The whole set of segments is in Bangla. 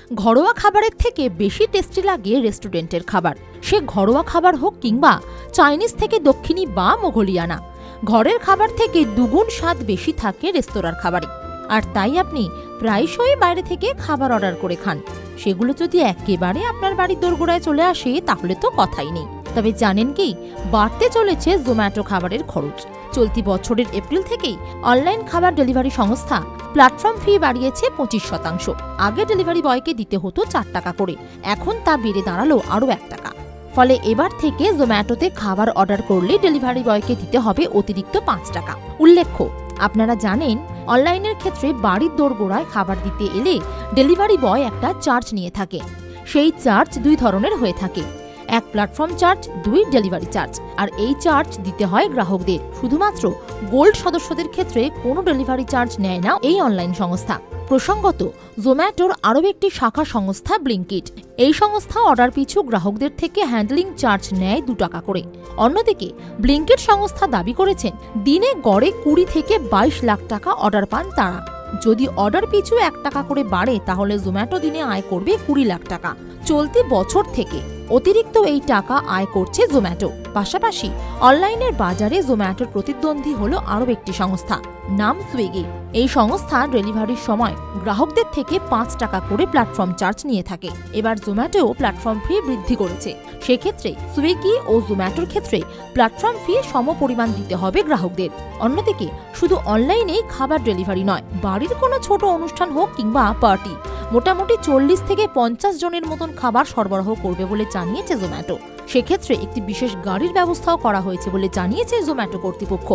ঘরোয়া খাবারের থেকে বেশি টেস্টি লাগে রেস্টুরেন্টের খাবার। সে ঘরোয়া খাবার হোক কিংবা চাইনিজ থেকে দক্ষিণী বা মোঘলিয়ানা, ঘরের খাবার থেকে দুগুণ স্বাদ বেশি থাকে রেস্তোরাঁর খাবারে। আর তাই আপনি প্রায়শই বাইরে থেকে খাবার অর্ডার করে খান। সেগুলো যদি একেবারে আপনার বাড়ির দোরগোড়ায় চলে আসে তাহলে তো কথাই নেই। তবে জানেন কি, বাড়তে চলেছে জোম্যাটো খাবারের খরচ। চলতি বছরের এপ্রিল থেকেই অনলাইন খাবার ডেলিভারি সংস্থা প্ল্যাটফর্ম ফি বাড়িয়েছে 25%। আগে ডেলিভারি বয়কে দিতে হতো 4 টাকা করে, এখন তা বেড়ে দাঁড়ালো আরও 1 টাকা। ফলে এবার থেকে জোম্যাটোতে খাবার অর্ডার করলে ডেলিভারি বয়কে দিতে হবে অতিরিক্ত 5 টাকা। উল্লেখ্য, আপনারা জানেন অনলাইনের ক্ষেত্রে বাড়ির দোরগোড়ায় খাবার দিতে এলে ডেলিভারি বয় একটা চার্জ নিয়ে থাকে। সেই চার্জ 2 ধরনের হয়ে থাকে, 1 প্ল্যাটফর্ম চার্জ, 2 ডেলিভারি চার্জ। আর এই চার্জ দিতে হয় গ্রাহকদের। শুধুমাত্র গোল্ড সদস্যদের ক্ষেত্রে কোনো ডেলিভারি চার্জ নেয় না এই অনলাইন সংস্থা। প্রসঙ্গত, জোম্যাটোর আরও একটি শাখা সংস্থা ব্লিঙ্কিট। এই সংস্থা অর্ডার পিছু গ্রাহকদের থেকে হ্যান্ডলিং চার্জ নেয় 2 টাকা করে। অন্যদিকে ব্লিঙ্কিট সংস্থা দাবি করেছেন, দিনে গড়ে 20 থেকে 22 লাখ টাকা অর্ডার পান তারা। যদি অর্ডার পিছু 1 টাকা করে বাড়ে তাহলে জোম্যাটো দিনে আয় করবে 20 লাখ টাকা। চলতি বছর থেকে অতিরিক্ত এই টাকা আয় করছে জোম্যাটো। পাশাপাশি অনলাইনের বাজারে জোম্যাটোর প্রতিদ্বন্দ্বী হলো আরও একটি সংস্থা, নাম সুইগি। এই সংস্থা ডেলিভারির সময় গ্রাহকদের থেকে 5 টাকা করে প্ল্যাটফর্ম চার্জ নিয়ে থাকে। এবার জোম্যাটো প্ল্যাটফর্ম ফি বৃদ্ধি করেছে। সেক্ষেত্রে সুইগি ও জোম্যাটোর ক্ষেত্রে প্ল্যাটফর্ম ফি সমপরিমাণ দিতে হবে গ্রাহকদের। অন্যদিকে শুধু অনলাইনেই খাবার ডেলিভারি নয়, বাড়ির কোনো ছোট অনুষ্ঠান হোক কিংবা পার্টি, মোটামুটি 40 থেকে 50 জনের মতন খাবার সরবরাহ করবে বলে জানিয়েছে জোম্যাটো। সেক্ষেত্রে একটি বিশেষ গাড়ির ব্যবস্থাও করা হয়েছে বলে জানিয়েছে জোম্যাটো কর্তৃপক্ষ।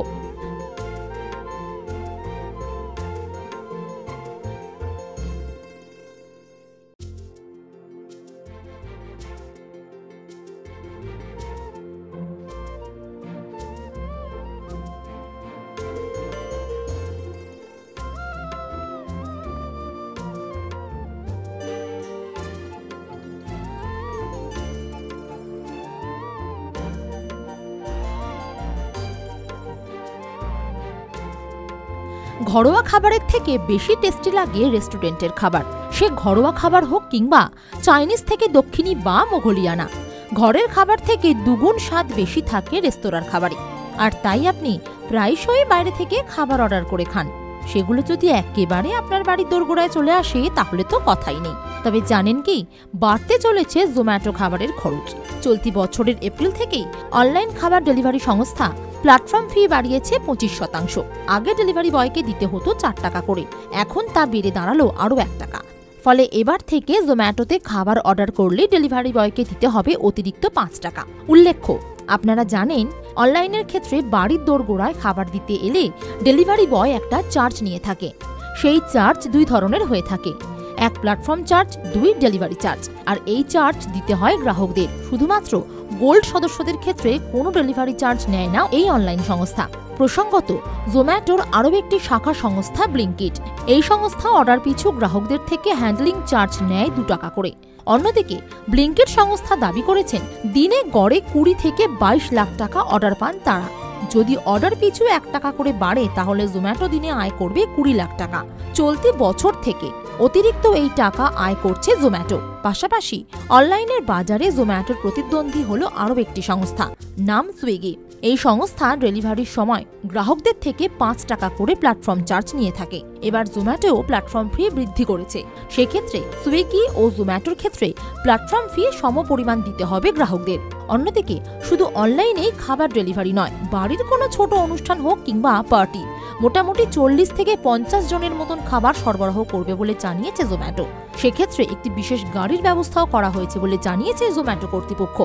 ঘরোয়া খাবারের থেকে বেশি টেস্টি লাগে রেস্টুরেন্টের খাবার। সে ঘরোয়া খাবার হোক কিংবা চাইনিজ থেকে দক্ষিণী বা মোঘলিয়ানা, ঘরের খাবার থেকে দুগুণ স্বাদ বেশি থাকে রেস্তোরাঁর খাবারে। আর তাই আপনি প্রায়শই বাইরে থেকে খাবার অর্ডার করে খান। সেগুলো যদি একেবারে আপনার বাড়ির দোরগোড়ায় চলে আসে তাহলে তো কথাই নেই। তবে জানেন কি, বাড়তে চলেছে জোম্যাটো খাবারের খরচ। চলতি বছরের এপ্রিল থেকেই অনলাইন খাবার ডেলিভারি সংস্থা প্ল্যাটফর্ম ফি বাড়িয়েছে 25%। আগে ডেলিভারি বয়কে দিতে হতো 4 টাকা করে, এখন তা বেড়ে দাঁড়ালো আরও 1 টাকা। ফলে এবার থেকে জোম্যাটোতে খাবার অর্ডার করলে ডেলিভারি বয়কে দিতে হবে অতিরিক্ত 5 টাকা। উল্লেখ্য, আপনারা জানেন অনলাইনের ক্ষেত্রে বাড়ির দোরগোড়ায় খাবার দিতে এলে ডেলিভারি বয় একটা চার্জ নিয়ে থাকে। সেই চার্জ 2 ধরনের হয়ে থাকে, 1 প্ল্যাটফর্ম চার্জ, 2 ডেলিভারি চার্জ। আর এই চার্জ দিতে হয় গ্রাহকদের। শুধুমাত্র গোল্ড সদস্যদের ক্ষেত্রে কোনো ডেলিভারি চার্জ নেয় না এই অনলাইন সংস্থা। প্রসঙ্গত, জোম্যাটোর আরও একটি শাখা সংস্থা ব্লিঙ্কিট। এই সংস্থা অর্ডার পিছু গ্রাহকদের থেকে হ্যান্ডলিং চার্জ নেয় 2 টাকা করে। অন্যদিকে ব্লিঙ্কিট সংস্থা দাবি করেছেন, দিনে গড়ে 20 থেকে 22 লাখ টাকা অর্ডার পান তারা। যদি অর্ডার পিছু 1 টাকা করে বাড়ে তাহলে জোম্যাটো দিনে আয় করবে 20 লাখ টাকা। চলতি বছর থেকে অতিরিক্ত এই টাকা আয় করছে জোম্যাটো। পাশাপাশি অনলাইনের বাজারে জোম্যাটোর প্রতিদ্বন্দ্বী হলো আরও একটি সংস্থা, নাম সুইগি। এই সংস্থা ডেলিভারির সময় গ্রাহকদের থেকে 5 টাকা করে প্ল্যাটফর্ম চার্জ নিয়ে থাকে। এবার জোম্যাটো প্ল্যাটফর্ম ফি বৃদ্ধি করেছে। সেক্ষেত্রে সুইগি ও জোম্যাটোর ক্ষেত্রে প্ল্যাটফর্ম ফি সমপরিমাণ দিতে হবে গ্রাহকদের। অন্যদিকে শুধু অনলাইনেই খাবার ডেলিভারি নয়, বাড়ির কোনো ছোট অনুষ্ঠান হোক কিংবা পার্টি, মোটামুটি 40 থেকে 50 জনের মতন খাবার সরবরাহ করবে বলে জানিয়েছে জোম্যাটো। সেক্ষেত্রে একটি বিশেষ গাড়ির ব্যবস্থাও করা হয়েছে বলে জানিয়েছে জোম্যাটো কর্তৃপক্ষ।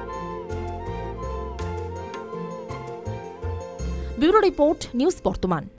ব্যুরো রিপোর্ট, নিউজ বর্তমান।